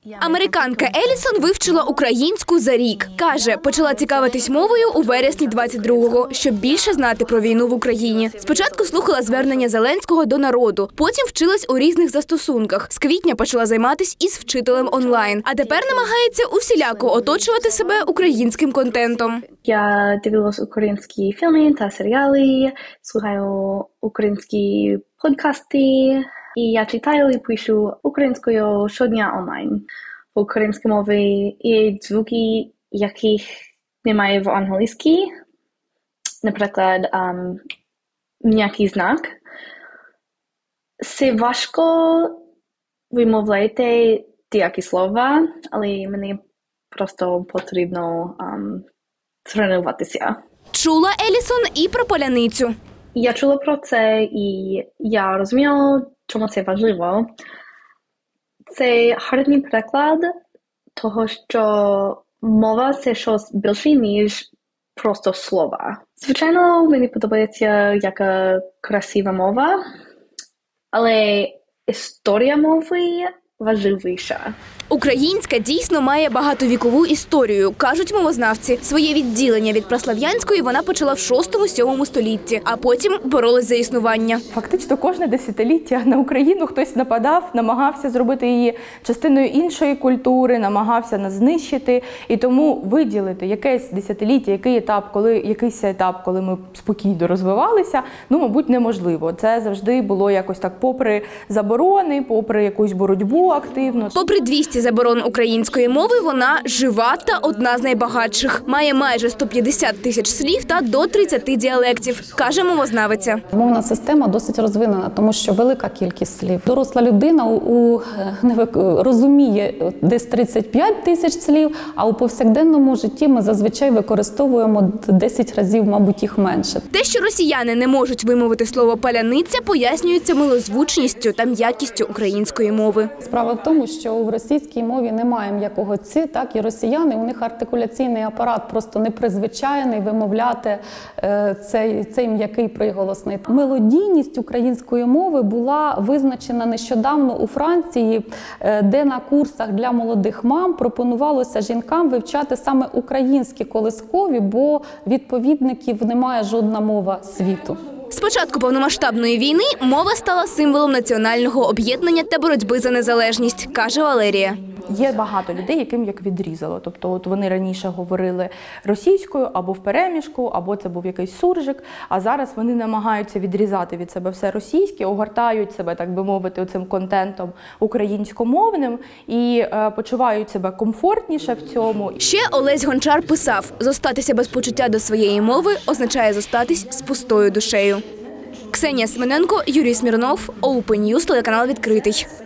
Американка Елісон вивчила українську за рік. Каже, почала цікавитись мовою у вересні 22-го, щоб більше знати про війну в Україні. Спочатку слухала звернення Зеленського до народу, потім вчилась у різних застосунках. З квітня почала займатись із вчителем онлайн, а тепер намагається усіляко оточувати себе українським контентом. Я дивилась українські фільми та серіали, слухаю українські подкасти, і я читаю і пишу українською щодня онлайн. В українській мові є звуки, яких немає в англійській. Наприклад, м'який знак. Це важко вимовляти деякі слова, але мені просто потрібно тренуватися. Чула Елісон і про паляницю. Я чула про це, і я розуміла, чому це важливо. Це гарний приклад того, що мова – це щось більше, ніж просто слова. Звичайно, мені подобається, яка красива мова, але історія мови важливіша. Українська дійсно має багатовікову історію, кажуть мовознавці. Своє відділення від праслав'янської вона почала в 6-7 столітті, а потім боролась за існування. Фактично кожне десятиліття на Україну хтось нападав, намагався зробити її частиною іншої культури, намагався нас знищити. І тому виділити якесь десятиліття, якийсь етап, коли ми спокійно розвивалися, мабуть, неможливо. Це завжди було якось так попри заборони, попри якусь боротьбу активну. Попри 200 заборон української мови, вона жива та одна з найбагатших. Має майже 150 тисяч слів та до 30 діалектів, каже мовознавиця. Мовна система досить розвинена, тому що велика кількість слів. Доросла людина розуміє десь 35 тисяч слів, а у повсякденному житті ми зазвичай використовуємо 10 разів, мабуть, їх менше. Те, що росіяни не можуть вимовити слово «паляниця», пояснюється милозвучністю та м'якістю української мови. Справа в тому, що в російській мові немає м'якого «ці», так і росіяни, у них артикуляційний апарат просто не призвичайний вимовляти цей м'який приголосний. Мелодійність української мови була визначена нещодавно у Франції, де на курсах для молодих мам пропонувалося жінкам вивчати саме українські колискові, бо відповідників немає жодна мова світу. З початку повномасштабної війни мова стала символом національного об'єднання та боротьби за незалежність, каже Валерія. Є багато людей, яким як відрізало. Тобто вони раніше говорили російською або в переміжку, або це був якийсь суржик, а зараз вони намагаються відрізати від себе все російське, огортають себе, так би мовити, цим контентом українськомовним і почувають себе комфортніше в цьому. Ще Олесь Гончар писав: «Зостатися без почуття до своєї мови означає зостатись з пустою душею». Ксенія Семененко, Юрій Смірнов, Open News, телеканал «Відкритий».